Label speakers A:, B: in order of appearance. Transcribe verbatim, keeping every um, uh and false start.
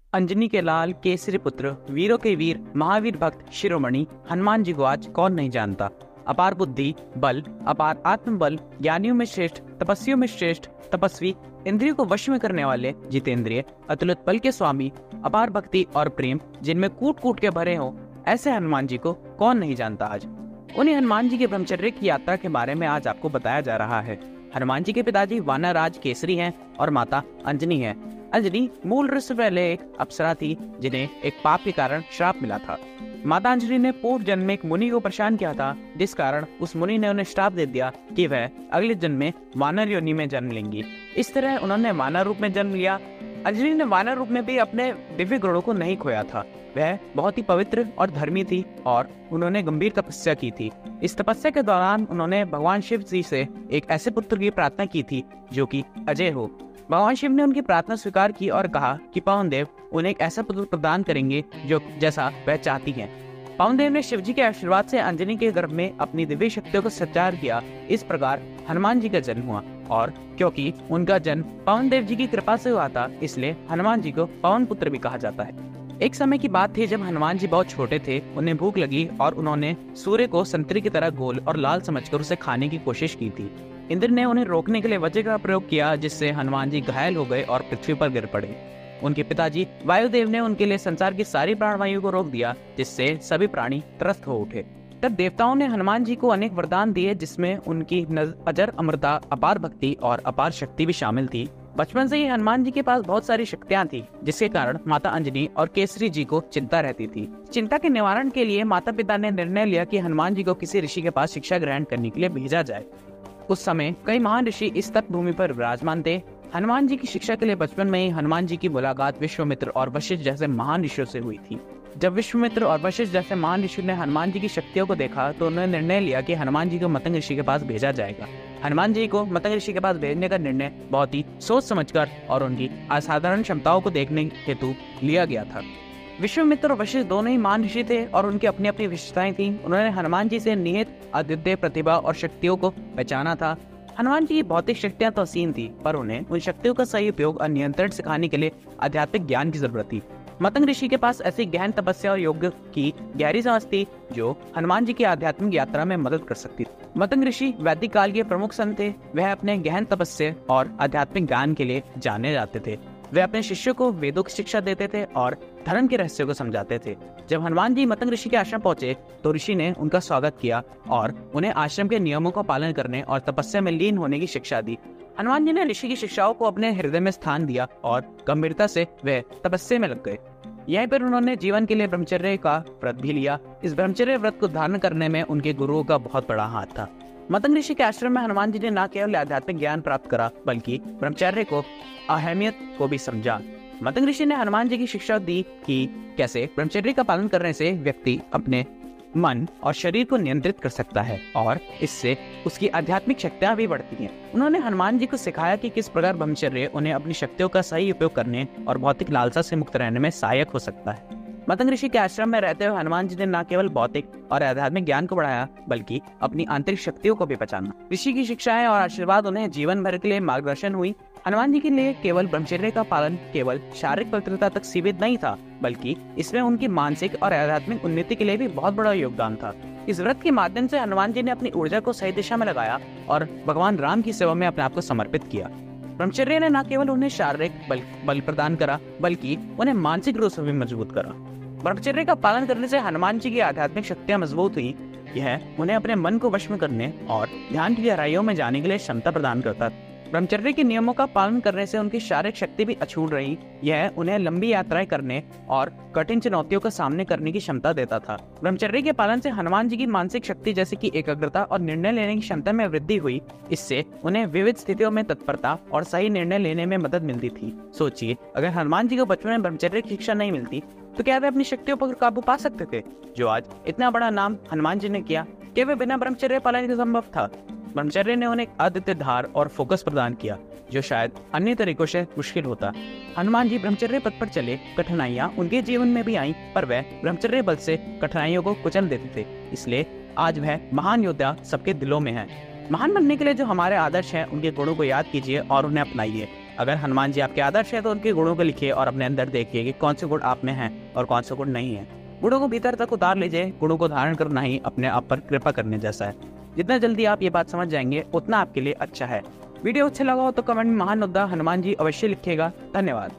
A: अंजनी के लाल, केसरी पुत्र, वीरों के वीर, महावीर भक्त शिरोमणि हनुमान जी को आज कौन नहीं जानता। अपार बुद्धि, बल, अपार आत्मबल, ज्ञानियों में श्रेष्ठ, तपस्वियों में श्रेष्ठ, तपस्वी, इंद्रियों को वश में करने वाले, जितेंद्रिय, अतुलित बल के स्वामी, अपार भक्ति और प्रेम जिनमें कूट कूट के भरे हो, ऐसे हनुमान जी को कौन नहीं जानता। आज उन्हीं हनुमान जी के ब्रह्मचर्य की यात्रा के बारे में आज आपको बताया जा रहा है। हनुमान जी के पिताजी वानरराज केसरी हैं और माता अंजनी है। अंजनी मूल रूप से पहले एक अप्सरा थी जिन्हें एक पाप के कारण श्राप मिला था। माता अंजनी ने पूर्व जन्म में एक मुनि को परेशान किया था, जिस कारण उस मुनि ने उन्हें श्राप दे दिया कि वह अगले जन्म में वानर योनि में जन्म लेंगी। इस तरह उन्होंने वानर रूप में जन्म लिया। अंजनी ने वानर रूप में भी अपने दिव्य गुणों को नहीं खोया था। वह बहुत ही पवित्र और धर्मी थी और उन्होंने गंभीर तपस्या की थी। इस तपस्या के दौरान उन्होंने भगवान शिव जी से एक ऐसे पुत्र की प्रार्थना की थी जो कि अजय हो। भगवान शिव ने उनकी प्रार्थना स्वीकार की और कहा कि पवन देव उन्हें एक ऐसा पुत्र प्रदान करेंगे जो जैसा वह चाहती हैं। पवन देव ने शिव जी के आशीर्वाद से अंजनी के गर्भ में अपनी दिव्य शक्तियों को संचार किया। इस प्रकार हनुमान जी का जन्म हुआ और क्योंकि उनका जन्म पवन देव जी की कृपा से हुआ था, इसलिए हनुमान जी को पवन पुत्र भी कहा जाता है। एक समय की बात थी जब हनुमान जी बहुत छोटे थे। उन्हें भूख लगी और उन्होंने सूर्य को संतरी की तरह गोल और लाल समझकर उसे खाने की कोशिश की थी। इंद्र ने उन्हें रोकने के लिए वज्र का प्रयोग किया, जिससे हनुमान जी घायल हो गए और पृथ्वी पर गिर पड़े। उनके पिताजी वायुदेव ने उनके लिए संसार की सारी प्राणवायु को रोक दिया, जिससे सभी प्राणी त्रस्त हो उठे। तब देवताओं ने हनुमान जी को अनेक वरदान दिए, जिसमें उनकी अजर अमृता, अपार भक्ति और अपार शक्ति भी शामिल थी। बचपन से ही हनुमान जी के पास बहुत सारी शक्तियां थी, जिसके कारण माता अंजनी और केसरी जी को चिंता रहती थी। चिंता के निवारण के लिए माता पिता ने निर्णय लिया कि हनुमान जी को किसी ऋषि के पास शिक्षा ग्रहण करने के लिए भेजा जाए। उस समय कई महान ऋषि इस तप भूमि पर विराजमान थे। हनुमान जी की शिक्षा के लिए बचपन में ही हनुमान जी की मुलाकात विश्वामित्र और वशिष्ठ जैसे महान ऋषियों से हुई थी। जब विश्वामित्र और वशिष्ठ जैसे महान ऋषि ने हनुमान जी की शक्तियों को देखा तो उन्होंने निर्णय लिया कि हनुमान जी को मतंग ऋषि के पास भेजा जाएगा। हनुमान जी को मतंग ऋषि के पास भेजने का निर्णय बहुत ही सोच समझकर और उनकी असाधारण क्षमताओं को देखने हेतु लिया गया था। विश्वामित्र और वशिष्ठ दोनों ही महान ऋषि थे और उनकी अपनी अपनी विशेषताएं थी। उन्होंने हनुमान जी से निहित अद्वितीय प्रतिभा और शक्तियों को पहचाना था। हनुमान जी की भौतिक शक्तियां तो असीम थी, पर उन्हें उन शक्तियों का सही उपयोग और नियंत्रण सिखाने के लिए आध्यात्मिक ज्ञान की जरूरत थी। मतंग ऋषि के पास ऐसी गहन तपस्या और योग की गहरी समझ थी जो हनुमान जी की आध्यात्मिक यात्रा में मदद कर सकती थी। मतंग ऋषि वैदिक काल के प्रमुख संत थे। वह अपने गहन तपस्या और आध्यात्मिक ज्ञान के लिए जाने जाते थे। वे अपने शिष्यों को वेदों की शिक्षा देते थे और धर्म के रहस्यों को समझाते थे। जब हनुमान जी मतंग ऋषि के आश्रम पहुंचे तो ऋषि ने उनका स्वागत किया और उन्हें आश्रम के नियमों का पालन करने और तपस्या में लीन होने की शिक्षा दी। हनुमान जी ने ऋषि की शिक्षाओं को अपने हृदय में स्थान दिया और गंभीरता से वे तपस्या में लग गए। यहीं पर उन्होंने जीवन के लिए ब्रह्मचर्य का व्रत भी लिया। इस ब्रह्मचर्य व्रत को धारण करने में उनके गुरुओं का बहुत बड़ा हाथ था। मतंग ऋषि के आश्रम में हनुमान जी ने न केवल आध्यात्मिक ज्ञान प्राप्त करा, बल्कि ब्रह्मचर्य को अहमियत को भी समझा। मतंग ऋषि ने हनुमान जी की शिक्षा दी कि कैसे ब्रह्मचर्य का पालन करने से व्यक्ति अपने मन और शरीर को नियंत्रित कर सकता है और इससे उसकी आध्यात्मिक शक्तियां भी बढ़ती हैं। उन्होंने हनुमान जी को सिखाया कि किस प्रकार ब्रह्मचर्य उन्हें अपनी शक्तियों का सही उपयोग करने और भौतिक लालसा से मुक्त रहने में सहायक हो सकता है। मतंग ऋषि के आश्रम में रहते हुए हनुमान जी ने न केवल भौतिक और आध्यात्मिक ज्ञान को बढ़ाया, बल्कि अपनी आंतरिक शक्तियों को भी पहचाना। ऋषि की शिक्षाएं और आशीर्वाद उन्हें जीवन भर के लिए मार्गदर्शन हुई। हनुमान जी के लिए केवल ब्रह्मचर्य का पालन केवल शारीरिक पवित्रता तक सीमित नहीं था, बल्कि इसमें उनकी मानसिक और आध्यात्मिक उन्नति के लिए भी बहुत बड़ा योगदान था। इस व्रत के माध्यम से हनुमान जी ने अपनी ऊर्जा को सही दिशा में लगाया और भगवान राम की सेवा में अपने आप को समर्पित किया। ब्रह्मचर्य ने न केवल उन्हें शारीरिक बल, बल प्रदान करा, बल्कि उन्हें मानसिक रूप से भी मजबूत करा। ब्रह्मचर्य का पालन करने से हनुमान जी की आध्यात्मिक शक्तियां मजबूत हुई। यह उन्हें अपने मन को वश में करने और ध्यान की गहराइयों में जाने के लिए क्षमता प्रदान करता था। ब्रह्मचर्य के नियमों का पालन करने से उनकी शारीरिक शक्ति भी अछूट रही। यह उन्हें लंबी यात्राएं करने और कठिन चुनौतियों का सामना करने की क्षमता देता था। ब्रह्मचर्य के पालन से हनुमान जी की मानसिक शक्ति जैसे कि एकाग्रता और निर्णय लेने की क्षमता में वृद्धि हुई। इससे उन्हें विविध स्थितियों में तत्परता और सही निर्णय लेने में मदद मिलती थी। सोचिए, अगर हनुमान जी को बचपन में ब्रह्मचर्य की शिक्षा नहीं मिलती तो क्या वे अपनी शक्तियों पर काबू पा सकते थे? जो आज इतना बड़ा नाम हनुमान जी ने किया, क्या वे बिना ब्रह्मचर्य पालन के संभव था? ब्रह्मचर्य ने उन्हें अद्वितीय धार और फोकस प्रदान किया, जो शायद अन्य तरीकों से मुश्किल होता। हनुमान जी ब्रह्मचर्य पथ पर चले। कठिनाइयां उनके जीवन में भी आईं, पर वह ब्रह्मचर्य बल से कठिनाइयों को कुचल देते थे। इसलिए आज वह महान योद्धा सबके दिलों में है। महान बनने के लिए जो हमारे आदर्श हैं, उनके गुणों को याद कीजिए और उन्हें अपनाइए। अगर हनुमान जी आपके आदर्श है तो उनके गुणों को लिखिए और अपने अंदर देखिए कि कौन से गुण आप में हैं और कौन से गुण नहीं है। गुणों को भीतर तक उतार लीजिए। गुणों को धारण करना ही अपने आप पर कृपा करने जैसा है। जितना जल्दी आप ये बात समझ जाएंगे उतना आपके लिए अच्छा है। वीडियो अच्छा लगा हो तो कमेंट में महान मुद्दा हनुमान जी अवश्य लिखिएगा। धन्यवाद।